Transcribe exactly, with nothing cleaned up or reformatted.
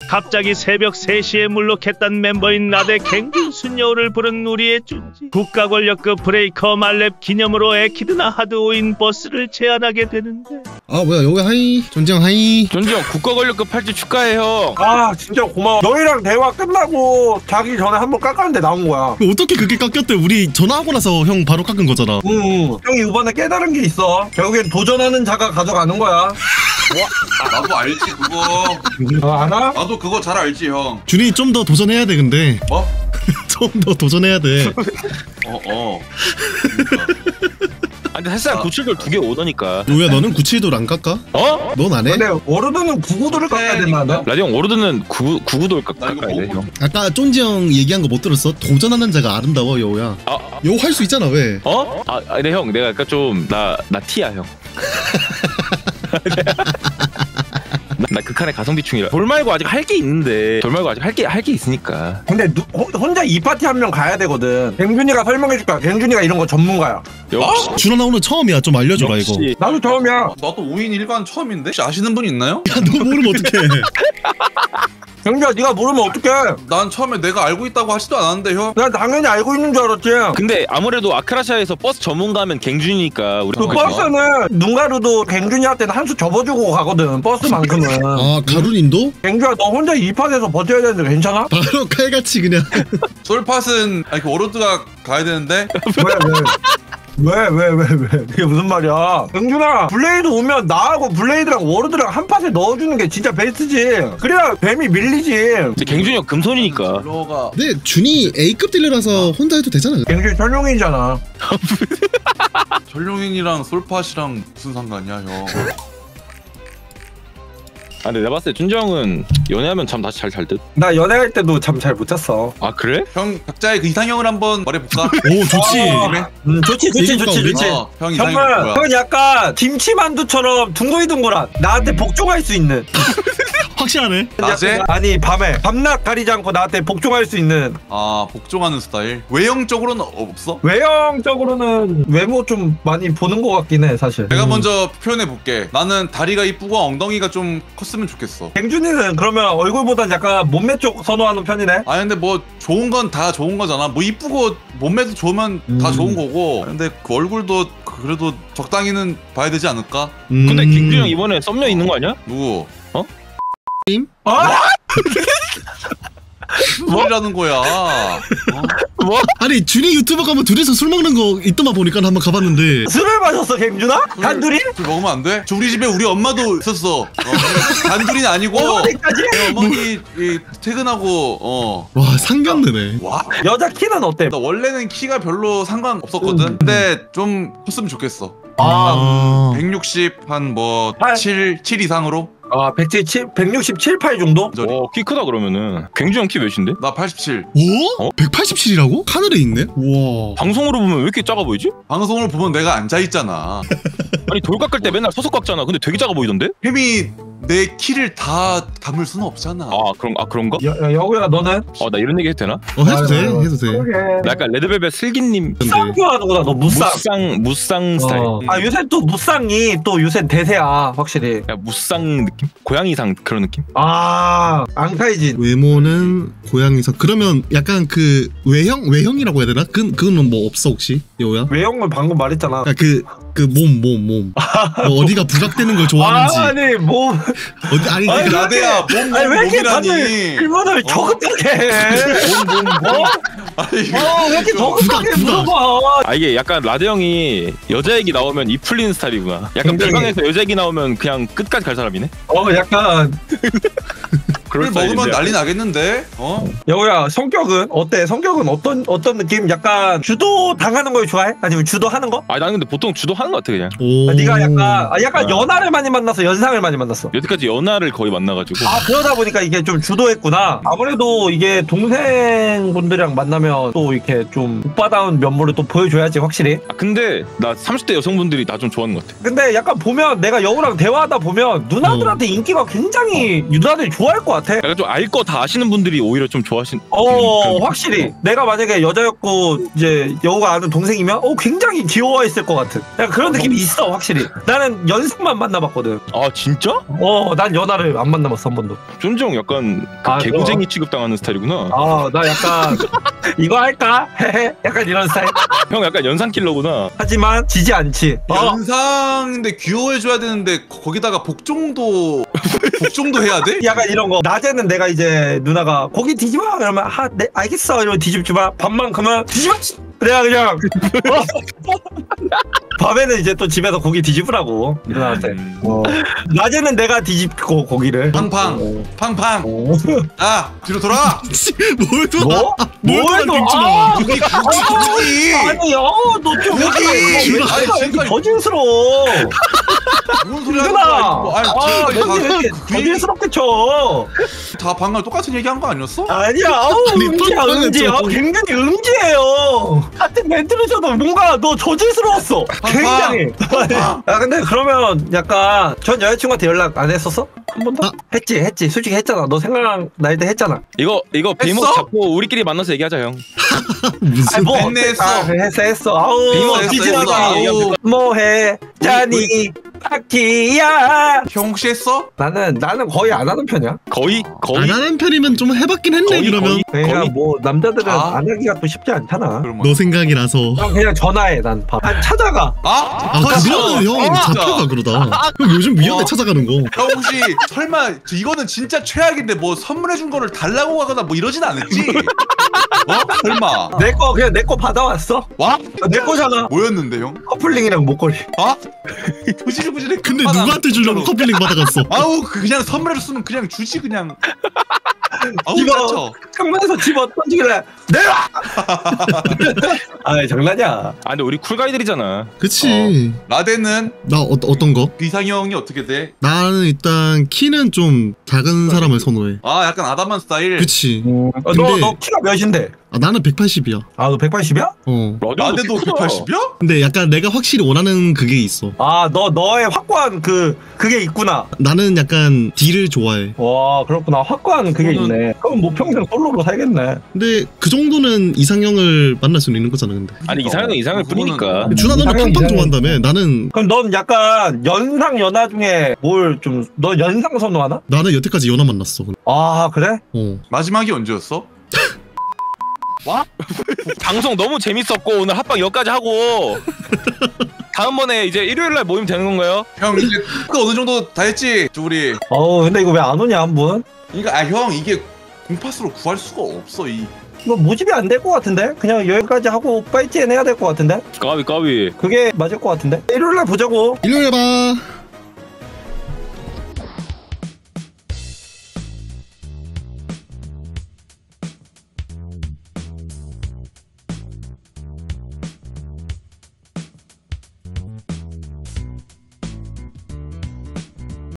갑자기 새벽 세 시에 물록했던 멤버인 나대 갱균순 여우를 부른 우리의 쭈지. 국가권력급 브레이커 말렙 기념으로 에키드나 하드오인 버스를 제안하게 되는데. 아 뭐야 여기 하이 존지형 하이. 존지형 국가권력급 팔찌 축하해 형. 아 진짜 고마워. 너희랑 대화 끝나고 자기 전에 한번 깎았는데 나온 거야. 어떻게 그게 깎였대? 우리 전화하고 나서 형 바로 깎은 거잖아. 응. 형이 이번에 깨달은 게 있어. 결국엔 도전하는 자가 가져가는 거야. 아, 나도 알지 그거. 어, 알아? 나도 그거 잘 알지 형. 준이 좀 더 도전해야 돼 근데. 뭐? 좀 더 도전해야 돼. 어 어. 아, 근데 사실상 구칠돌 두 개 오더니까. 요야 너는 구칠도를 안 깎아? 어? 넌 안 해? 근데 워로드는 구구도를 깎아야 된다. 너? 라디 형 오르드는 구 구구돌 깎아야 돼 이거 형. 아까 쫀지 형 얘기한 거 못 들었어? 도전하는 자가 아름다워 여우야. 아, 여우 할 수 있잖아 왜? 어? 아, 근데 형 내가 약간 좀 나 나 티야 형. 나, 나 극한의 가성비충이라. 돌 말고 아직 할 게 있는데. 돌 말고 아직 할 게 할 게 있으니까. 근데 누, 호, 혼자 이 파티 한 명 가야 되거든. 갱준이가 설명해 줄 거야. 갱준이가 이런 거 전문가야. 역시. 준아 나 오늘 처음이야. 좀 알려줘라 이거. 역시. 나도 처음이야. 나도 오 인 일 관 처음인데? 혹시 아시는 분 있나요? 야 너 모르면 어떡해. 갱준아 네가 모르면 어떡해. 난 처음에 내가 알고 있다고 하지도 않았는데 형. 난 당연히 알고 있는 줄 알았지. 근데 아무래도 아크라샤에서 버스 전문가면 갱준이니까 우리. 그 버스는 눈 가루도 갱준이한테는 한 수 접어주고 가거든. 버스만큼은. 아 가루님도? 갱준아 너 혼자 이 팟에서 버텨야 되는데 괜찮아? 바로 칼같이 그냥. 솔팟은 아니 그 워로드가 가야 되는데. 왜 왜? 왜 왜 왜 왜? 그게 무슨 말이야? 갱준아 블레이드 오면 나하고 블레이드랑 워로드랑 한 팟에 넣어주는 게 진짜 베스트지. 그래야 뱀이 밀리지. 이제 갱준이 형 금손이니까. 로가 근데 준이 A급 딜러라서 혼자 해도 되잖아. 갱준이 설명이잖아. 전룡인이랑 솔팟이랑 무슨 상관이야 형. 아 근데 내가 봤을 때 준지 형은 연애하면 잠 다시 잘 잘 듯. 나 연애할 때도 잠 잘 못 잤어. 아 그래? 형 각자의 그 이상형을 한번 말해볼까? 오 좋지. 어, 그래? 음 좋지 좋지 얘기해볼까, 좋지 우리? 좋지. 어, 형 이상형 형은 뭐야? 형은 약간 김치만두처럼 둥글둥글한 나한테 복종할 수 있는. 확실하네. 낮에? 약간, 아니 밤에 밤낮 가리지 않고 나한테 복종할 수 있는. 아 복종하는 스타일. 외형적으로는 없어? 외형적으로는 외모 좀 많이 보는 것 같긴 해 사실. 내가 먼저 표현해 볼게. 나는 다리가 이쁘고 엉덩이가 좀 컸으면 좋겠어. 갱준이는 그러면 얼굴보단 약간 몸매 쪽 선호하는 편이네. 아 근데 뭐 좋은 건 다 좋은 거잖아. 뭐 이쁘고 몸매도 좋으면 다 음. 좋은 거고. 근데 그 얼굴도 그래도 적당히는 봐야 되지 않을까? 음... 근데 갱준이 형 이번에 썸녀 있는 거 아니야? 누구? 아! 뭐라는 거야? 어? 뭐? 아니 준이 유튜버 가면 둘이서 술 먹는 거 있더만 보니까 한번 가봤는데. 술을 마셨어 갱준아? 단둘이? 술 먹으면 안 돼? 저 우리 집에 우리 엄마도 있었어. 어, 단둘이는 아니고 어머니까지? 내 어머니 이, 퇴근하고 어. 와 상견례네. 와. 여자 키는 어때? 나 원래는 키가 별로 상관 없었거든. 음. 근데 좀 컸으면 좋겠어. 아. 백육십 한 뭐 팔. 칠, 칠 이상으로? 아 백칠십칠, 백육십칠, 팔 정도? 어, 키 크다 그러면은. 갱준이 형 키 몇인데? 나 팔십칠. 오? 어? 백팔십칠이라고? 하늘에 있네? 우와. 방송으로 보면 왜 이렇게 작아 보이지? 방송을 보면 내가 앉아있잖아. 아니 돌 깎을 때 맨날 서서 깎잖아. 근데 되게 작아 보이던데? 햄이 내 키를 다 담을 수는 없잖아. 아 그런 아 그런가? 여, 여, 여우야 너는? 어 나 이런 얘기 해도 되나? 어 해도 돼. 아유, 해도 돼. 그러게. 나 약간 레드벨벳 슬기님 무쌍 좋아하는구나 너 무쌍. 무쌍 무쌍 스타일. 어. 아 요새 또 무쌍이 또 요새 대세야 확실히. 야 무쌍 느낌? 고양이상 그런 느낌? 아 앙카이진. 외모는 고양이서. 그러면 약간 그 외형 외형이라고 해야 되나? 그 그거는 뭐 없어 혹시 여우야? 외형은 방금 말했잖아. 그그 몸 몸 몸. 뭐 어디가 부각되는 걸 좋아하는지. 아니 뭐 어디 아니 아니, 그러니까 나대야 몸 아니 왜 이렇게 몸이라니. 다들 그거를 어? 저긋하게 해? 몸몸몸 아니 어, 왜 이렇게 저긋하게 부각, 부각. 물어봐? 아 이게 약간 라드 형이 여자 얘기 나오면 입 풀리는 스타일이구나. 약간 굉장히- 비방에서 여자 얘기 나오면 그냥 끝까지 갈 사람이네. 어, 약간 그럴 술 먹으면 스타일인데. 난리 나겠는데? 어? 여우야 성격은 어때? 성격은 어떤 어떤 느낌? 약간 주도 당하는 걸 좋아해? 아니면 주도 하는 거? 아 나는 근데 보통 주도 하는 것 같아 그냥. 오. 아, 네가 약간 아, 약간 아. 연하를 많이 만나서 연상을 많이 만났어. 여태까지 연하를 거의 만나가지고. 아 그러다 보니까 이게 좀 주도했구나. 아무래도 이게 동생분들이랑 만나면 또 이렇게 좀 오빠다운 면모를 또 보여줘야지 확실히. 아 근데 나 삼십 대 여성분들이 나 좀 좋아하는 것 같아. 근데 약간 보면 내가 여우랑 대화하다 보면 누나들한테 인기가 굉장히 누나들이 좋아할 것 같아. 같아. 약간 좀 알 거 다 아시는 분들이 오히려 좀 좋아하신. 어 확실히 내가 만약에 여자였고 이제 여우가 아는 동생이면 어 굉장히 귀여워했을 것 같은 약간 그런 느낌이 있어 확실히. 나는 연상만 만나봤거든. 아 진짜? 어난 연하를 안 만나봤어 한 번도. 쫀정 약간 그 아, 개구쟁이 취급당하는 스타일이구나. 아 나 약간 이거 할까? 헤헤 약간 이런 스타일. 형 약간 연상 킬러구나. 하지만 지지 않지. 어. 연상인데 귀여워해줘야 되는데 거- 거기다가 복종도 복종도 해야 돼? 약간 이런 거. 낮에는 내가 이제 누나가 고기 뒤집어 그러면 아, 네 알겠어 이러면 뒤집지만 밥만 그러면 뒤집어 내가 그냥 어. 밤에는 이제 또 집에서 고기 뒤집으라고 누나한테. 음. 어. 낮에는 내가 뒤집고 고기를 팡팡 어. 팡팡. 어. 아 뒤로 돌아. 뭘 또? 뭐? 뭘 뭘 또? 또? 빅준아. 아, 고기 고기 고기. 아니 야너좀 고기. 아니, 지금까지- 거짓스러워. 뭔 소리 하는 누나. 거야? 이거. 아니 아, 지금까지 왜 이렇게 다- 그 얘기 거짓스럽게 쳐? 다 방금 똑같은 얘기한 거 아니었어? 아니야, 아우 아니, 음지야, 뻔뻔해, 음지야. 좀. 굉장히 음지예요. 같은 멘트를 쳐도 뭔가 너 저질스러웠어. 굉장히. 아 근데 그러면 약간 전 여자친구한테 연락 안 했었어? 한 번도? 아. 했지, 했지. 솔직히 했잖아. 너 생각날 때 했잖아. 이거 이거 베이모 했어? 잡고 우리끼리 만나서 얘기하자 형. 무슨? 아니, 뭐 했네, 어때? 했어. 아, 그래, 했어, 했어. 아우, 비모 했어, 비지나가. 했어. 아우. 뭐해? 자니 파키야. 형 혹시 했어? 나는 나는 거의 안 하는 편이야. 거의 안 거의 하는 편이면 좀 해봤긴 했네 거의, 그러면. 거의. 그러니까 거의. 뭐 남자들은 아. 안 하기가 또 쉽지 않잖아. 그러면 너 생각이라서. 난 그냥 전화해 난 밥. 아니 찾아가. 아? 아 그러면 형 아, 잡혀가 그러다. 형 요즘 위험해 어. 찾아가는 거. 형 혹시 설마 저 이거는 진짜 최악인데 뭐 선물해준 거를 달라고 하거나 뭐 이러진 않았지? 어? 설마 내 거 그냥 내 거 받아왔어. 와? 내 거잖아. 뭐였는데 형? 커플링이랑 목걸이. 아? 부지런부지런해. 근데 누구한테 주려고 커플링 받아갔어? 아우 그 그냥 선물해줬으면 그냥 주지 그냥. 아우 이거- 짜쳐. 창문에서 집어 던지길래 내놔. 아 장난이야. 아 근데 우리 쿨가이들이잖아. 그치. 라덴은 나 어, 어떤 거? 그 이상형이 어떻게 돼? 나는 일단 키는 좀 작은 사람을 선호해. 아 약간 아담한 스타일. 그치. 어, 너, 근데- 너 키가 몇인데? 아, 나는 백팔십이야. 아, 너 백팔십이야? 어. 라덴도 백팔십이야? 근데 약간 내가 확실히 원하는 그게 있어. 아, 너, 너의 확고한 그, 그게 있구나. 나는 약간 D를 좋아해. 와, 그렇구나. 확고한 그게 저는- 있네. 그럼 뭐 평생 솔로로 살겠네. 근데 그 정도는 이상형을 만날 수는 있는 거잖아, 근데. 아니 이상형은 이상형일 그거는- 뿐이니까. 준아 너는 이상형, 팡팡 이상형. 좋아한다며? 나는 그럼 넌 약간 연상 연하 중에 뭘 좀, 너 연상 선호하나? 나는 여태까지 연하 만났어. 근데. 아, 그래? 어. 마지막이 언제였어? 방송 너무 재밌었고 오늘 합방 여기까지 하고 다음번에 이제 일요일날 모임 되는 건가요? 형 이제 그 어느 정도 다 했지? 저 우리. 어우, 근데 이거 왜 안 오냐, 한 분? 그러니까 아 형 이게 공파스로 구할 수가 없어 이. 이거 모집이 안 될 것 같은데? 그냥 여기까지 하고 파이트엔 해야 될 것 같은데? 까비 까비. 그게 맞을 것 같은데? 일요일날 보자고. 일요일에 봐.